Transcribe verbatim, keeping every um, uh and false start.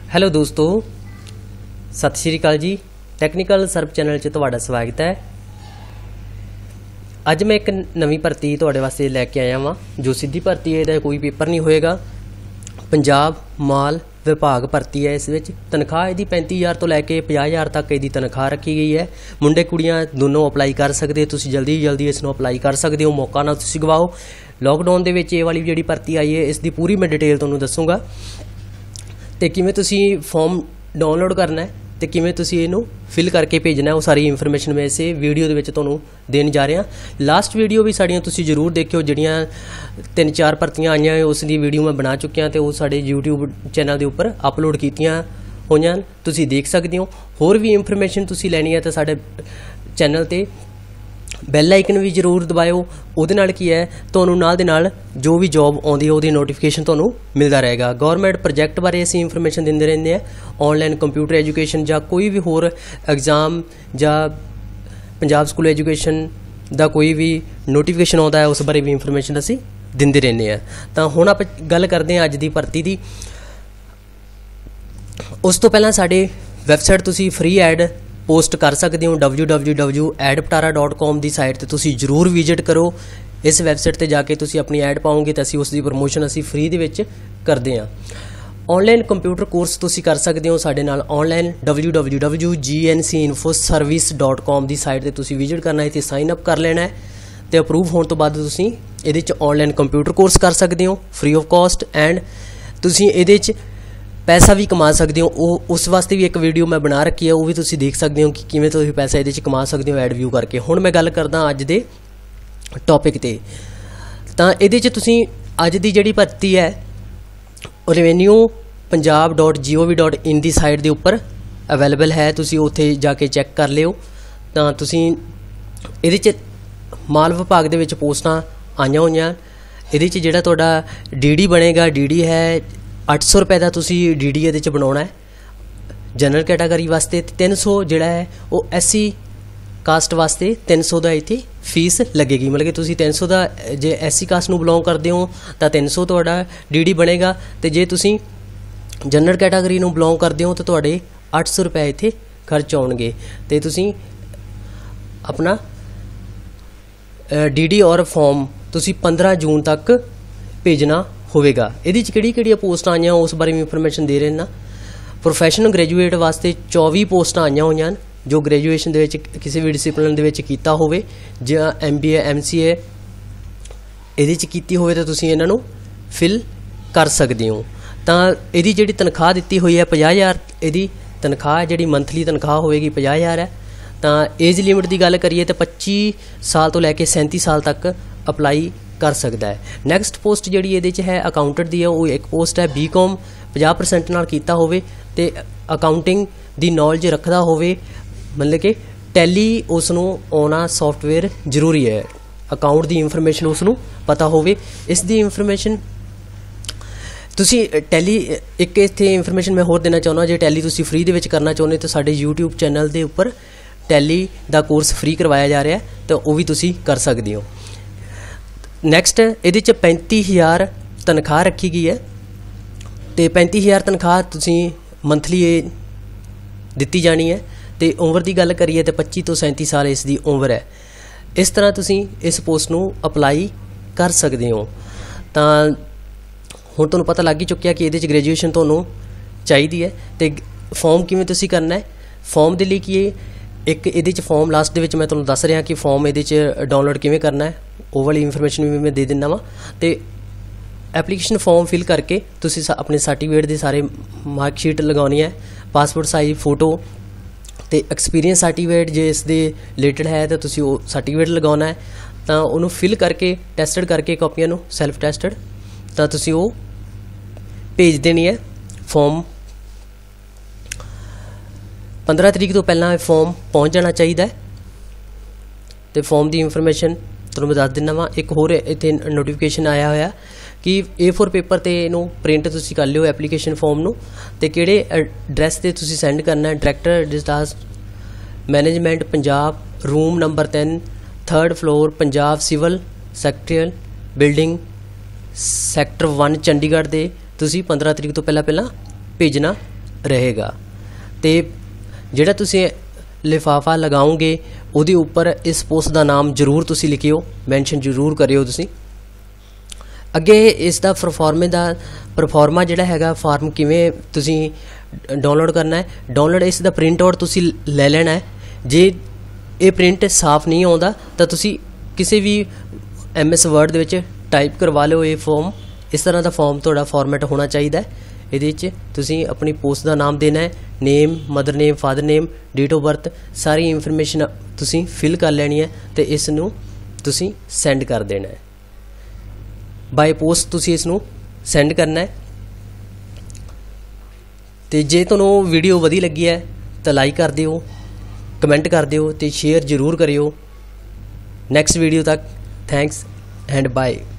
Hello दोस्तों, सत श्री अकाल जी। टैक्नीकल सर्व चैनल च तुहाडा स्वागत है। अज मैं एक नवी भर्ती तुहाडे वास्ते लैके आया वां जो सीधी भर्ती है, इहदा कोई पेपर नहीं होएगा। पंजाब माल विभाग भर्ती है। इस विच तनख्वाह इहदी पैंती हज़ार तो लैके पचास हज़ार तक इहदी तनख्वाह रखी गई है। मुंडे कुड़ियां दोनों अपलाई कर सकते हो। तुसीं जल्दी जल्दी इसनूं अपलाई कर सकते हो, मौका ना तुसीं गवाओ। लॉकडाउन दे विच इह वाली जिहड़ी भर्ती आई है इसकी पूरी मैं डिटेल तुहानूं दसूंगा ते किवें तुसीं फॉर्म डाउनलोड करना है ते किवें तुसीं इहनूं फिल करके भेजना है। वो सारी इंफॉर्मेशन मैं इस वीडियो दे विच तुहानूं देण जा रहा। लास्ट वीडियो भी साड़ियां तुसीं जरूर देखियो, जिहड़ियां तीन चार भर्तियां आईयां उस दी वीडियो मैं बना चुकिया ते वो साडे यूट्यूब चैनल दे उपर अपलोड कीतियां होईयां, तुसीं देख सकदे हो। होर भी इंफॉर्मेशन तुसीं लैनी है तो साडे चैनल ते बैल आइकन भी जरूर दबाओ। उहदे नाल की है तुहानूं नाल दे नाल जो भी जॉब आउंदी है उहदी नोटिफिकेशन तुहानूं मिलदा रहेगा। गौरमेंट प्रोजैक्ट बारे असीं इंफॉर्मेशन दिंदे रहिंदे आ, ऑनलाइन कंप्यूटर एजुकेशन जां कोई भी होर एग्जाम जां पंजाब स्कूल एजुकेशन दा कोई भी नोटिफिकेशन आउंदा है उस बारे भी इंफॉर्मेशन असीं दिंदे रहिंदे आ। तां हुण आपां गल करदे हां अज दी भर्ती दी। उस तो पहलां साडे वैबसाइट तुसीं फ्री ऐड पोस्ट कर सकते हो। डबल्यू डबल्यू डबल्यू एड पटारा डॉट कॉम की साइट ते तुसीं जरूर विजिट करो। इस वैबसाइट ते जाके तुसीं अपनी ऐड पाओगे तो असीं उसकी प्रमोशन असीं फ्री दे विच करदे हां। ऑनलाइन कंप्यूटर कोर्स तुसीं कर सकते हो साडे नाल online W W W G N C info service dot com की साइट ते तुसीं विजिट करना है, इत्थे साइन अप कर लेना है तो अप्रूव होने तो बाद तुसीं इहदे च ऑनलाइन कंप्यूटर कोर्स कर सकते हो फ्री ऑफ कॉस्ट। एंड तुसीं इहदे च पैसा भी कमा सकते हो। वो उस वास्ते भी एक वीडियो मैं बना रखी है, वो भी तुसीं देख सकते हो कि किवें तुसीं पैसा इहदे च कमा सकते हो एड व्यू करके। हुण मैं गल करदा अज दे टॉपिक ते। तां इहदे च तुसीं अज दी जिहड़ी भर्ती है revenue Punjab dot G O V dot in दी साइट दे उपर अवेलेबल है, तुसीं उत्थे जाके चैक कर लिओ। तां तुसीं इहदे च माल विभाग दे विच पोस्टां आईयां होईयां। इहदे च जिहड़ा तुहाडा डी डी बनेगा, डी डी है अठ सौ रुपए का तुसीं डी डी इहदे च बनाउणा है। जनरल कैटागरी वास्ते तीन सौ जिहड़ा है वो एस सी कास्ट वास्ते तीन सौ का इत्थे फीस लगेगी। मतलब कि तुसीं तीन सौ का जे एस सी कास्ट नूं बिलोंग करते हो तो तीन सौ तुहाडा डी डी बनेगा, तो जे तुसीं जनरल कैटागरी नूं बिलोंग करते हो तो तुहाडे अठ सौ रुपए इत्थे खर्च आउणगे। तो तुसीं अपना डी डी और फॉर्म तुसीं पंद्रह जून तक भेजना होवेगा। इहदे च किहड़ी किहड़ियां पोस्टां आईयां उस बारे में इंफॉर्मेशन दे रहे ना। प्रोफैशनल ग्रेजुएट वास्ते चौबी पोस्टां आईयां होईयां जो ग्रेजुएशन दे विच किसी भी डिसिपलिन दे विच कीता होवे, जां M B A M C A इहदे च कीती होवे तो तुसीं इन्हां नूं फिल कर सकदे हो। तां इहदी जिहड़ी तनख्वाह दित्ती होई है पचास हज़ार, इहदी तनख्वाह जिहड़ी मंथली तनख्वाह होएगी पचास हज़ार है। तां एज लिमिट की गल करिए तो पच्ची साल तो लैके सैंती साल तक अपलाई कर सकता है। नैक्सट पोस्ट जिहड़ी इहदे च है अकाउंटेंट दी है, वो एक पोस्ट है बी कॉम पचास परसेंट नाल कीता होवे ते अकाउंटिंग दी नॉलेज रखदा होवे, मतलब कि टैली उसनूं आउणा सॉफ्टवेयर जरूरी है। अकाउंट दी इंफॉर्मेशन उसनूं पता होवे। इस दी इंफॉर्मेशन तुसीं टैली एक इत्थे इंफॉर्मेशन मैं होर देना चाहुंदा, जे टैली तुसीं फ्री दे विच करना चाहुंदे तो साडे यूट्यूब चैनल दे उपर टैली दा कोर्स फ्री करवाया जा रहा है, तो वो भी तुसीं कर सकदे हो। नैक्सट इहदे च पैंती हज़ार तनख्वाह रखी गई है, तो पैंती हज़ार तनख्वाह तुसीं मंथली दित्ती जानी है। तो उम्र की गल करिए तो पच्ची तो सैंती साल इसकी उम्र है। इस तरह तुसीं इस पोस्ट नूं अपलाई कर सकते हो। तां हुण तुहानूं पता लग ही चुक्या कि इहदे च ग्रेजुएशन तुहानूं चाहीदी है। तो फॉर्म किवें तुसीं करना है, फॉर्म दे लई की एक इहदे च फॉर्म लास्ट दे विच मैं तुहानूं दस रहा कि फॉर्म इहदे च डाउनलोड किवें करना है, वो वाली इंफॉर्मेशन भी मैं दे दिंदा वा। तो एप्लीकेशन फॉर्म फिल करके तुसीं अपने सर्टिफिकेट की सारे मार्कशीट लगानी है, पासपोर्ट साइज फोटो तो एक्सपीरियंस सर्टिफिकेट जे इस दे रिलेटेड है तो तुसीं वो सर्टिफिकेट लगाना है। तो उन्होंने फिल करके टैसटड करके कॉपियां नूं सैल्फ टैसटड तो तुसीं वो भेज देनी है। फॉर्म पंद्रह तरीक तो पहला फॉर्म पहुँच जाना चाहिए। तो फॉर्म की इंफॉर्मेशन तुहानूं मैं दस दिना वा। एक होर इत्थे नोटिफिकेशन आया होया कि ए फोर पेपर ते इहनूं प्रिंट तुसीं कर लिओ एप्लीकेशन फॉर्म नूं, ते किहड़े एड्रैस ते तुसीं सेंड करना है। Director disaster management Punjab, room number तीन, third floor, Punjab civil secretariat building sector one Chandigarh दे तुसीं पंद्रह तरीक तो पहला पहला भेजना ਰਹੇਗਾ। ਤੇ ਜਿਹੜਾ ਤੁਸੀਂ ਲਿਫਾਫਾ ਲਗਾਓਗੇ ਉਹਦੇ ਉੱਪਰ ਇਸ ਪੋਸਟ ਦਾ ਨਾਮ ਜ਼ਰੂਰ ਤੁਸੀਂ ਲਿਖਿਓ, ਮੈਂਸ਼ਨ ਜ਼ਰੂਰ ਕਰਿਓ ਤੁਸੀਂ। ਅੱਗੇ ਇਸ ਦਾ ਪਰਫਾਰਮੇ ਦਾ ਪਰਫਾਰਮਾ ਜਿਹੜਾ ਹੈਗਾ ਫਾਰਮ ਕਿਵੇਂ ਤੁਸੀਂ ਡਾਊਨਲੋਡ ਕਰਨਾ ਹੈ। ਡਾਊਨਲੋਡ ਇਸ ਦਾ ਪ੍ਰਿੰਟ ਆਊਟ ਤੁਸੀਂ ਲੈ ਲੈਣਾ ਹੈ। ਜੇ ਇਹ ਪ੍ਰਿੰਟ ਸਾਫ਼ ਨਹੀਂ ਆਉਂਦਾ ਤਾਂ ਤੁਸੀਂ ਕਿਸੇ ਵੀ ਐਮ ਐਸ ਵਰਡ ਦੇ ਵਿੱਚ ਟਾਈਪ ਕਰਵਾ ਲਿਓ ਇਹ ਫਾਰਮ। ਇਸ ਤਰ੍ਹਾਂ ਦਾ ਫਾਰਮ ਤੁਹਾਡਾ ਫਾਰਮੈਟ ਹੋਣਾ ਚਾਹੀਦਾ ਹੈ। ਇਹਦੇ ਵਿੱਚ ਤੁਸੀਂ ਆਪਣੀ ਪੋਸਟ ਦਾ ਨਾਮ ਦੇਣਾ ਹੈ, name, mother name, father name, date of birth, ਸਾਰੀ ਇਨਫੋਰਮੇਸ਼ਨ ਤੁਸੀਂ ਫਿਲ ਕਰ ਲੈਣੀ ਹੈ ਤੇ ਇਸ ਨੂੰ ਤੁਸੀਂ ਸੈਂਡ ਕਰ ਦੇਣਾ ਹੈ। ਬਾਈ ਪੋਸਟ ਤੁਸੀਂ ਇਸ ਨੂੰ ਸੈਂਡ ਕਰਨਾ ਹੈ। ਤੇ ਜੇ ਤੁਹਾਨੂੰ ਵੀਡੀਓ ਵਧੀਆ ਲੱਗੀ ਹੈ ਤਾਂ ਲਾਈਕ ਕਰ ਦਿਓ, ਕਮੈਂਟ ਕਰ ਦਿਓ ਤੇ ਸ਼ੇਅਰ ਜ਼ਰੂਰ ਕਰਿਓ। ਨੈਕਸਟ ਵੀਡੀਓ ਤੱਕ ਥੈਂਕਸ ਐਂਡ ਬਾਏ।